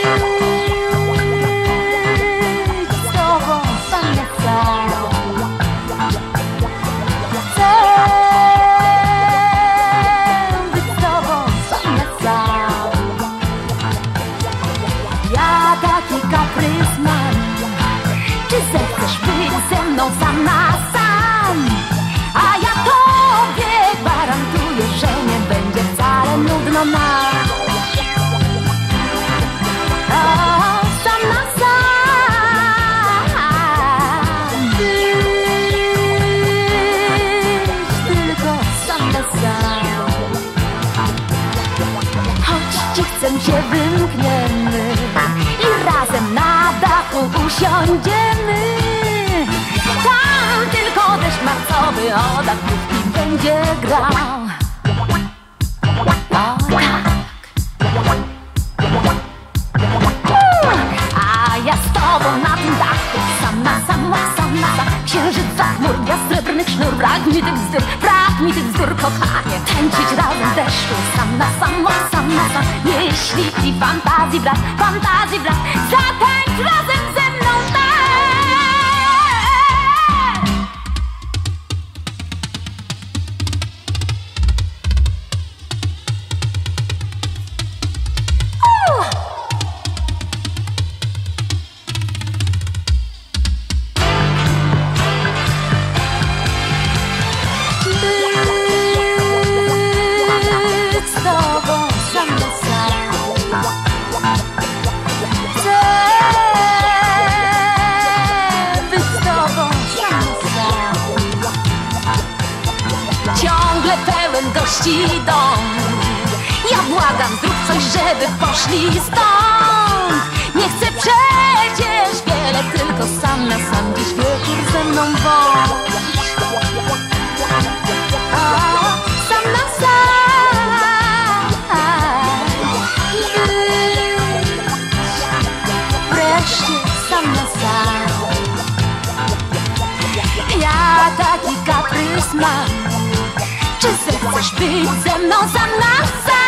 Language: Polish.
z tobą sam na sam. Chcę być z tobą sam na sam. Ja taki kaprys mam. Czy zechcesz być ze mną sam na sam? A ja tobie gwarantuję, że nie będzie wcale nudno nam. Sam na sam. Być tylko sam na sam. Choć ci chcę się wymkniemy i razem na dachu usiądziemy. Tam tylko deszcz marcowy o dach i będzie grał. O tak. A ja z tobą na tym dachu, sam na sam, sam na sam. Księżyca, chmur, gwiazd, srebrnych sznur. Brak mi tych wzór, kochanie. Tańczyć razem w deszczu, sam na sam, sam na sam. Jeśli ci fantazji brak, zatańcz razem ze mną tak. Być z tobą sam na sam. Chcę być z tobą sam na sam. Ciągle pełen gości dom. Ja błagam, zrób coś, żeby poszli stąd. Nie chcę przecież wiele, tylko sam na sam dziś wieczór ze mną bądź. Sam na sam. Wreszcie sam na sam. Ja taki kaprys mam. Czy zechcesz być ze mną sam na sam?